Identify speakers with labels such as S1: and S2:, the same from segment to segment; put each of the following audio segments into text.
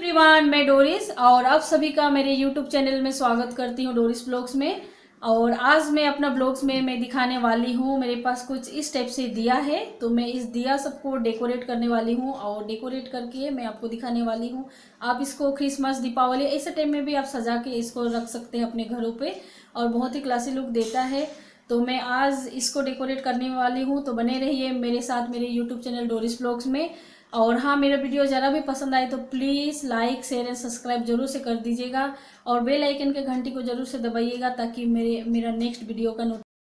S1: Everyone, मैं Doris और आप सभी का मेरे यूट्यूब चैनल में स्वागत करती हूँ डोरिस ब्लॉग्स में। और आज मैं अपना ब्लॉग्स में मैं दिखाने वाली हूँ, मेरे पास कुछ इस टाइप से दिया है, तो मैं इस दिया सबको डेकोरेट करने वाली हूँ और डेकोरेट करके मैं आपको दिखाने वाली हूँ। आप इसको क्रिसमस, दीपावली ऐसे टाइम में भी आप सजा के इसको रख सकते हैं अपने घरों पे और बहुत ही क्लासी लुक देता है। तो मैं आज इसको डेकोरेट करने वाली हूँ, तो बने रहिए मेरे साथ मेरे यूट्यूब चैनल डोरिस ब्लॉग्स में। और हाँ, मेरा वीडियो ज़रा भी पसंद आए तो please like, share and subscribe जरूर से कर दीजिएगा और बेल आइकन के घंटी को जरूर से दबाइएगा ताकि मेरा नेक्स्ट वीडियो का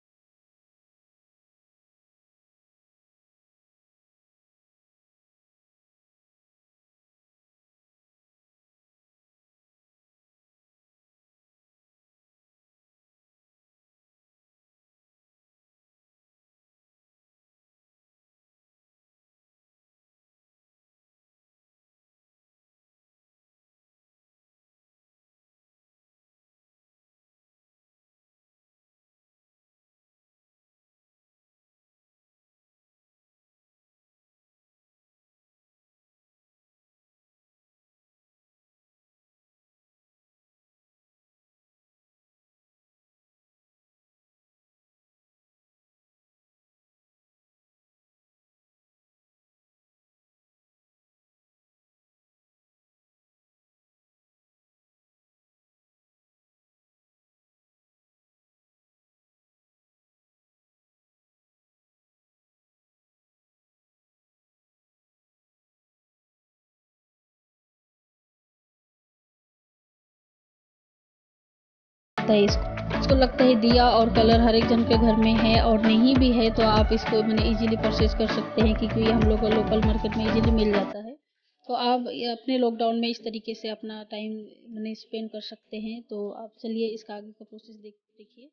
S2: लगता है इसको लगता है दिया और कलर हर एक जन के घर में है, और नहीं भी है तो आप इसको मैंने इजीली परचेज कर सकते हैं क्योंकि हम लोग को लोकल मार्केट में इजीली मिल जाता है। तो आप अपने लॉकडाउन में इस तरीके से अपना टाइम मैंने स्पेंड कर सकते हैं। तो आप चलिए इसका आगे का प्रोसेस देखिए।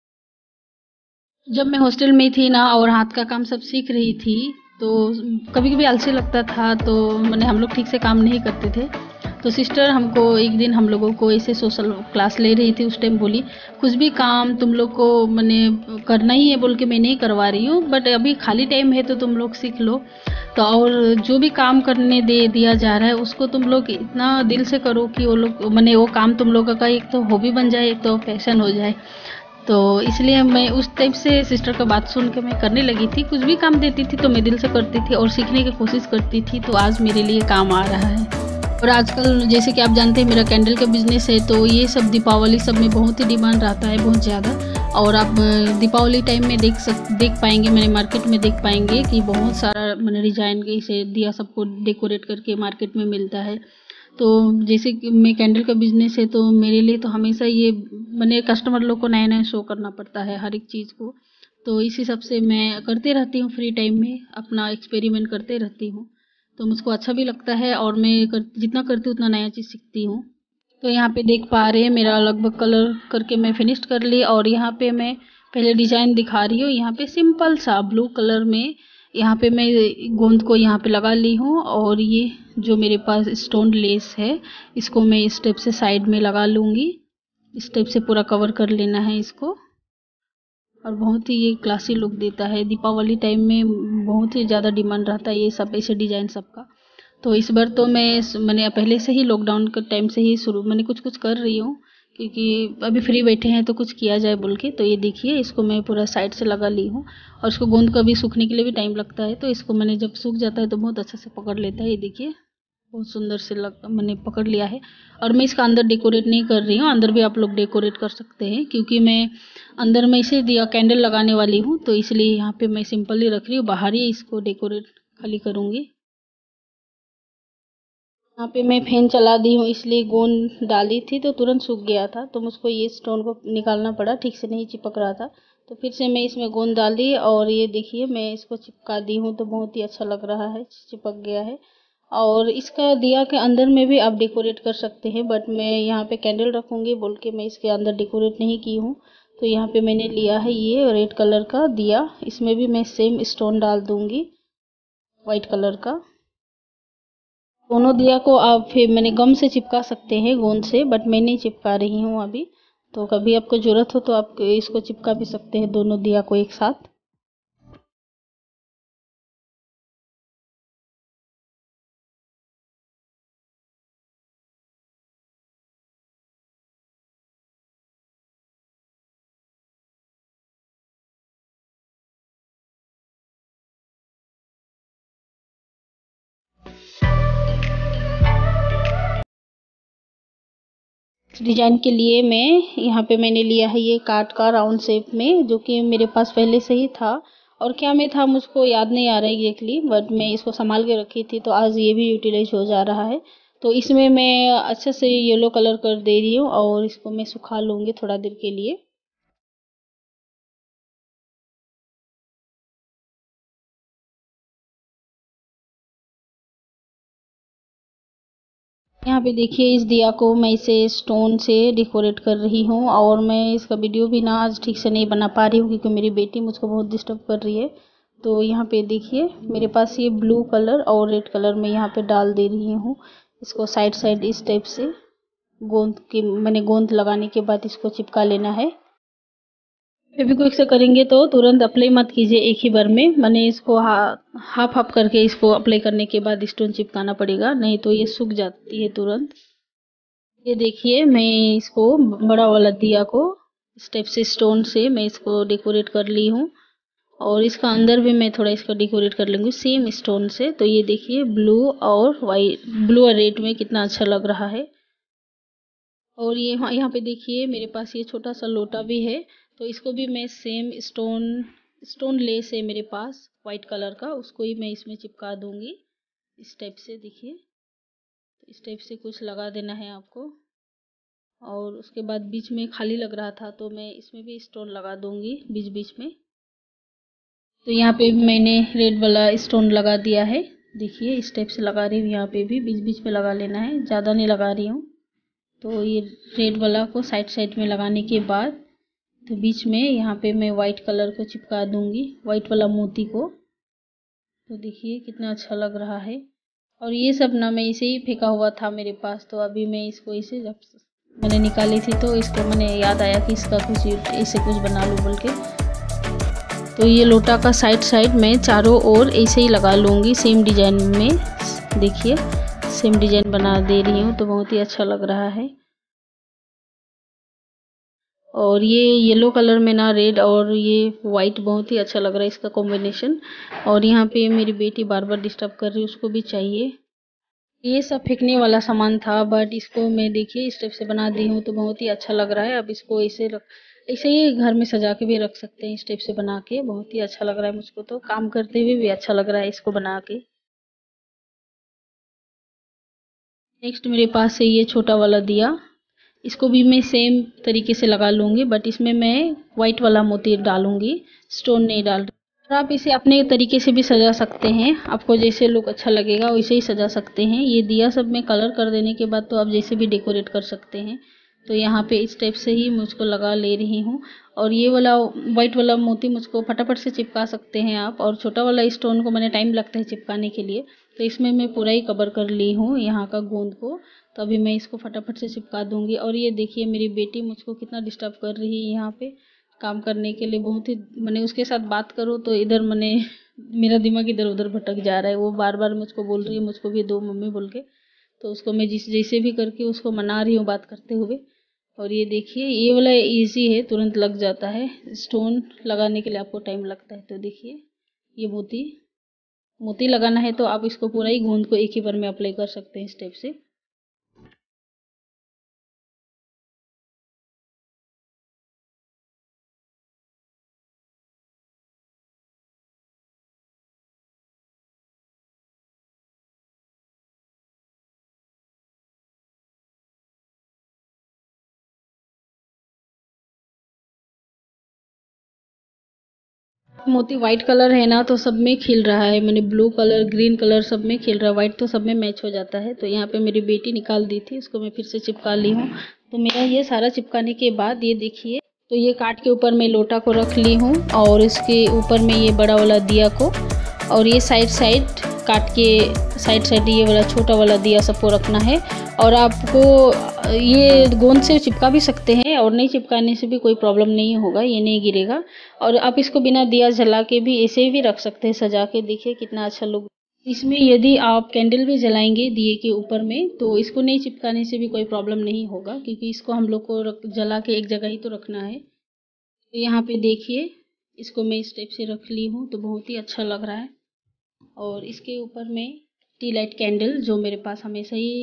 S2: जब मैं हॉस्टल में थी ना और हाथ का काम सब सीख रही थी, तो कभी कभी आलसी लगता था, तो मैंने हम लोग ठीक से काम नहीं करते थे। तो सिस्टर हमको एक दिन हम लोगों को ऐसे सोशल क्लास ले रही थी, उस टाइम बोली कुछ भी काम तुम लोग को मैंने करना ही है बोल के मैं नहीं करवा रही हूँ, बट अभी खाली टाइम है तो तुम लोग सीख लो। तो और जो भी काम करने दिया जा रहा है उसको तुम लोग इतना दिल से करो कि वो लोग मैंने वो काम तुम लोगों का एक तो हॉबी बन जाए, एक तो पैशन हो जाए। तो इसलिए मैं उस टाइप से सिस्टर का बात सुन के मैं करने लगी थी। कुछ भी काम देती थी तो मैं दिल से करती थी और सीखने की कोशिश करती थी, तो आज मेरे लिए काम आ रहा है। और आजकल जैसे कि आप जानते हैं मेरा कैंडल का बिजनेस है, तो ये सब दीपावली सब में बहुत ही डिमांड रहता है, बहुत ज़्यादा। और आप दीपावली टाइम में देख पाएंगे, मैंने मार्केट में देख पाएंगे कि बहुत सारा मैंने डिजाइन के से दिया सबको डेकोरेट करके मार्केट में मिलता है। तो जैसे कि मैं कैंडल का बिजनेस है, तो मेरे लिए तो हमेशा ये मैंने कस्टमर लोग को नया नया शो करना पड़ता है हर एक चीज़ को। तो इस हिसाब से मैं करते रहती हूँ, फ्री टाइम में अपना एक्सपेरिमेंट करते रहती हूँ। तो मुझको अच्छा भी लगता है और मैं जितना करती हूँ उतना नया चीज़ सीखती हूँ। तो यहाँ पे देख पा रहे हैं मेरा लगभग कलर करके मैं फिनिश कर ली, और यहाँ पे मैं पहले डिजाइन दिखा रही हूँ। यहाँ पे सिंपल सा ब्लू कलर में यहाँ पे मैं गोंद को यहाँ पे लगा ली हूँ, और ये जो मेरे पास स्टोन लेस है इसको मैं इस टाइप से साइड में लगा लूँगी। इस टाइप से पूरा कवर कर लेना है इसको, और बहुत ही ये क्लासी लुक देता है। दीपावली टाइम में बहुत ही ज़्यादा डिमांड रहता है ये सब ऐसे डिजाइन सबका। तो इस बार तो मैंने पहले से ही लॉकडाउन के टाइम से ही शुरू मैंने कुछ कुछ कर रही हूँ, क्योंकि अभी फ्री बैठे हैं तो कुछ किया जाए बोल के। तो ये देखिए इसको मैं पूरा साइड से लगा ली हूँ, और इसको गोंद का भी सूखने के लिए भी टाइम लगता है, तो इसको मैंने जब सूख जाता है तो बहुत अच्छा से पकड़ लेता है। ये देखिए बहुत सुंदर से मैंने पकड़ लिया है। और मैं इसका अंदर डेकोरेट नहीं कर रही हूँ, अंदर भी आप लोग डेकोरेट कर सकते हैं, क्योंकि मैं अंदर में इसे दिया कैंडल लगाने वाली हूँ, तो इसलिए यहाँ पे मैं सिंपल ही रख रही हूँ, बाहर ही इसको डेकोरेट खाली करूँगी। यहाँ पे मैं फैन चला दी हूँ, इसलिए गोंद डाली थी तो तुरंत सूख गया था, तो मुझको ये स्टोन को निकालना पड़ा, ठीक से नहीं चिपक रहा था। तो फिर से मैं इसमें गोंद डाली और ये देखिए मैं इसको चिपका दी हूँ, तो बहुत ही अच्छा लग रहा है, चिपक गया है। और इसका दिया के अंदर में भी आप डेकोरेट कर सकते हैं, बट मैं यहाँ पे कैंडल रखूँगी बोल के मैं इसके अंदर डेकोरेट नहीं की हूँ। तो यहाँ पे मैंने लिया है ये रेड कलर का दिया, इसमें भी मैं सेम स्टोन डाल दूँगी वाइट कलर का। दोनों दिया को आप फिर मैंने गम से चिपका सकते हैं गोंद से, बट मैं नहीं चिपका रही हूँ अभी। तो कभी आपको ज़रूरत हो तो आप इसको चिपका भी सकते हैं दोनों दिया को एक साथ। इस डिज़ाइन के लिए मैं यहाँ पे मैंने लिया है ये काट का राउंड शेप में, जो कि मेरे पास पहले से ही था, और क्या में था मुझको याद नहीं आ रहा है एग्जैक्टली, बट मैं इसको संभाल के रखी थी, तो आज ये भी यूटिलाइज हो जा रहा है। तो इसमें मैं अच्छे से येलो कलर कर दे रही हूँ और इसको मैं सुखा लूँगी थोड़ा देर के लिए। यहाँ पे देखिए इस दिया को मैं इसे स्टोन से डेकोरेट कर रही हूँ, और मैं इसका वीडियो भी ना आज ठीक से नहीं बना पा रही हूँ क्योंकि मेरी बेटी मुझको बहुत डिस्टर्ब कर रही है। तो यहाँ पे देखिए मेरे पास ये ब्लू कलर और रेड कलर में यहाँ पे डाल दे रही हूँ। इसको साइड साइड इस टाइप से मैंने गोंद लगाने के बाद इसको चिपका लेना है। फेविक्विक से करेंगे तो तुरंत अप्लाई मत कीजिए एक ही बार में, मैंने इसको हाफ हाफ करके इसको अप्लाई करने के बाद स्टोन चिपकाना पड़ेगा, नहीं तो ये सूख जाती है तुरंत। ये देखिए मैं इसको बड़ा वाला दिया को स्टेप से स्टोन से मैं इसको डेकोरेट कर ली हूँ, और इसका अंदर भी मैं थोड़ा इसका डेकोरेट कर लूँगी सेम स्टोन से। तो ये देखिए ब्लू और वाइट, ब्लू और रेड में कितना अच्छा लग रहा है। और ये यहाँ पे देखिए मेरे पास ये छोटा सा लोटा भी है, तो इसको भी मैं सेम स्टोन लेस है मेरे पास वाइट कलर का, उसको ही मैं इसमें चिपका दूंगी इस टाइप से। देखिए इस टाइप से कुछ लगा देना है आपको, और उसके बाद बीच में खाली लग रहा था तो मैं इसमें भी स्टोन लगा दूंगी बीच बीच में। तो यहाँ पे मैंने रेड वाला स्टोन लगा दिया है, देखिए इस टाइप से लगा रही हूँ, यहाँ पे भी बीच बीच में लगा लेना है, ज़्यादा नहीं लगा रही हूँ। तो ये रेड वाला को साइड साइड में लगाने के बाद तो बीच में यहाँ पे मैं वाइट कलर को चिपका दूंगी, वाइट वाला मोती को। तो देखिए कितना अच्छा लग रहा है। और ये सब ना मैं इसे ही फेंका हुआ था मेरे पास, तो अभी मैं इसको इसे जब मैंने निकाली थी तो इसको मैंने याद आया कि इसका कुछ ऐसे कुछ बना लूँ बोल के। तो ये लोटा का साइड साइड में चारों ओर ऐसे ही लगा लूँगी सेम डिजाइन में। देखिए सेम डिजाइन बना दे रही हूँ, तो बहुत ही अच्छा लग रहा है। और ये येलो कलर में ना रेड और ये वाइट बहुत ही अच्छा लग रहा है इसका कॉम्बिनेशन। और यहाँ पे मेरी बेटी बार बार डिस्टर्ब कर रही है, उसको भी चाहिए। ये सब फेंकने वाला सामान था, बट इसको मैं देखिए इस टाइप से बना दी हूँ, तो बहुत ही अच्छा लग रहा है। अब इसको ऐसे ही घर में सजा के भी रख सकते हैं, इस टाइप से बना के बहुत ही अच्छा लग रहा है मुझको, तो काम करते हुए भी अच्छा लग रहा है इसको बना के। नेक्स्ट मेरे पास है ये छोटा वाला दिया, इसको भी मैं सेम तरीके से लगा लूँगी, बट इसमें मैं वाइट वाला मोती डालूँगी, स्टोन नहीं डाल रही। और आप इसे अपने तरीके से भी सजा सकते हैं, आपको जैसे लुक अच्छा लगेगा वैसे ही सजा सकते हैं। ये दिया सब में कलर कर देने के बाद तो आप जैसे भी डेकोरेट कर सकते हैं। तो यहाँ पे इस टाइप से ही मुझको लगा ले रही हूँ। और ये वाला वाइट वाला मोती मुझको फटाफट से चिपका सकते हैं आप, और छोटा वाला स्टोन को मैंने टाइम लगता है चिपकाने के लिए, तो इसमें मैं पूरा ही कवर कर ली हूँ यहाँ का गोंद को। तो अभी मैं इसको फटाफट से चिपका दूंगी। और ये देखिए मेरी बेटी मुझको कितना डिस्टर्ब कर रही है यहाँ पे काम करने के लिए, बहुत ही मैंने उसके साथ बात करूँ तो इधर मैंने मेरा दिमाग इधर उधर भटक जा रहा है, वो बार बार मुझको बोल रही है मुझको भी दो मम्मी बोल के। तो उसको मैं जैसे भी करके उसको मना रही हूँ बात करते हुए। और ये देखिए ये वाला इजी है, तुरंत लग जाता है, स्टोन लगाने के लिए आपको टाइम लगता है। तो देखिए ये मोती मोती लगाना है तो आप इसको पूरा ही गोंद को एक ही बार में अप्लाई कर सकते हैं इस टाइप से। मोती वाइट कलर है ना, तो सब में खिल रहा है, मैंने ब्लू कलर ग्रीन कलर सब में खिल रहा है, वाइट तो सब में मैच हो जाता है। तो यहाँ पे मेरी बेटी निकाल दी थी, उसको मैं फिर से चिपका ली हूँ। तो मेरा ये सारा चिपकाने के बाद ये देखिए, तो ये काट के ऊपर मैं लोटा को रख ली हूँ, और इसके ऊपर में ये बड़ा वाला दिया को, और ये साइड साइड काट के साइड साइड ये वाला छोटा वाला दिया सबको रखना है। और आपको ये गोंद से चिपका भी सकते हैं, और नहीं चिपकाने से भी कोई प्रॉब्लम नहीं होगा, ये नहीं गिरेगा। और आप इसको बिना दिया जला के भी ऐसे भी रख सकते हैं सजा के, देखिए कितना अच्छा लुक। इसमें यदि आप कैंडल भी जलाएंगे दिए के ऊपर में तो इसको नहीं चिपकाने से भी कोई प्रॉब्लम नहीं होगा, क्योंकि इसको हम लोग को जला के एक जगह ही तो रखना है। तो यहाँ पे देखिए इसको मैं इस टाइप से रख ली हूँ, तो बहुत ही अच्छा लग रहा है। और इसके ऊपर में टी लाइट कैंडल जो मेरे पास हमेशा ही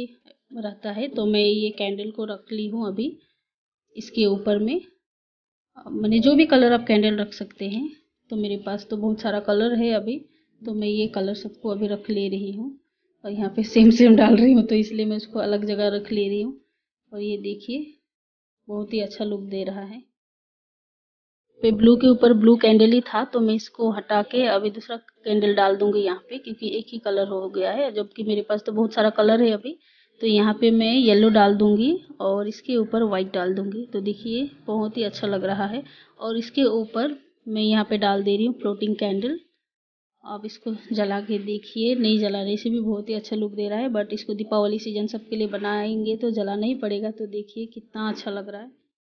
S2: रहता है। तो मैं ये कैंडल को रख ली हूँ अभी इसके ऊपर में। मैंने जो भी कलर आप कैंडल रख सकते हैं, तो मेरे पास तो बहुत सारा कलर है अभी, तो मैं ये कलर सबको अभी रख ले रही हूँ। और यहाँ पे सेम सेम डाल रही हूँ, तो इसलिए मैं उसको अलग जगह रख ले रही हूँ। और ये देखिए बहुत ही अच्छा लुक दे रहा है। पे ब्लू के ऊपर ब्लू कैंडल ही था, तो मैं इसको हटा के अभी दूसरा कैंडल डाल दूंगी यहाँ पे, क्योंकि एक ही कलर हो गया है, जबकि मेरे पास तो बहुत सारा कलर है अभी। तो यहाँ पे मैं येलो डाल दूंगी और इसके ऊपर वाइट डाल दूंगी। तो देखिए बहुत ही अच्छा लग रहा है। और इसके ऊपर मैं यहाँ पे डाल दे रही हूँ फ्लोटिंग कैंडल। आप इसको जला के देखिए, नहीं जलाने से भी बहुत ही अच्छा लुक दे रहा है, बट इसको दीपावली सीजन सबके लिए बनाएंगे तो जलाना ही पड़ेगा। तो देखिए कितना अच्छा लग रहा है।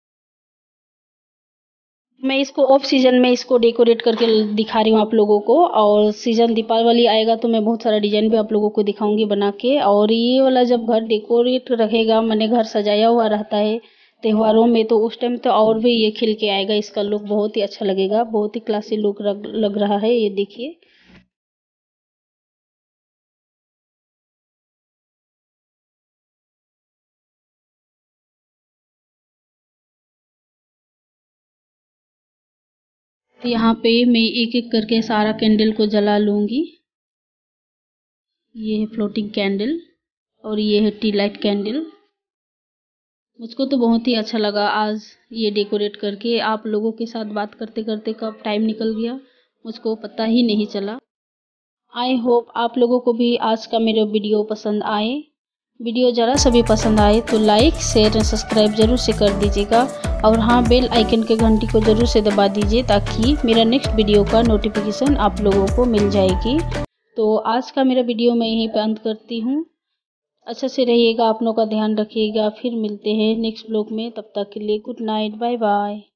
S2: मैं इसको ऑफ सीजन में इसको डेकोरेट करके दिखा रही हूँ आप लोगों को, और सीजन दीपावली आएगा तो मैं बहुत सारा डिजाइन भी आप लोगों को दिखाऊंगी बना के। और ये वाला जब घर डेकोरेट रहेगा, मैंने घर सजाया हुआ रहता है त्योहारों में, तो उस टाइम तो और भी ये खिल के आएगा। इसका लुक बहुत ही अच्छा लगेगा, बहुत ही क्लासी लुक लग रहा है। ये देखिए यहाँ पे मैं एक एक करके सारा कैंडल को जला लूंगी। ये है फ्लोटिंग कैंडल और ये है टी लाइट कैंडल। मुझको तो बहुत ही अच्छा लगा आज ये डेकोरेट करके। आप लोगों के साथ बात करते करते कब टाइम निकल गया मुझको पता ही नहीं चला। आई होप आप लोगों को भी आज का मेरा वीडियो पसंद आए। वीडियो ज़रा सा भी पसंद आए तो लाइक शेयर और सब्सक्राइब ज़रूर से कर दीजिएगा। और हाँ, बेल आइकन के घंटी को ज़रूर से दबा दीजिए, ताकि मेरा नेक्स्ट वीडियो का नोटिफिकेशन आप लोगों को मिल जाएगी। तो आज का मेरा वीडियो मैं यहीं पे अंत करती हूँ। अच्छा से रहिएगा, अपनों का ध्यान रखिएगा। फिर मिलते हैं नेक्स्ट ब्लॉग में, तब तक के लिए गुड नाइट, बाय बाय।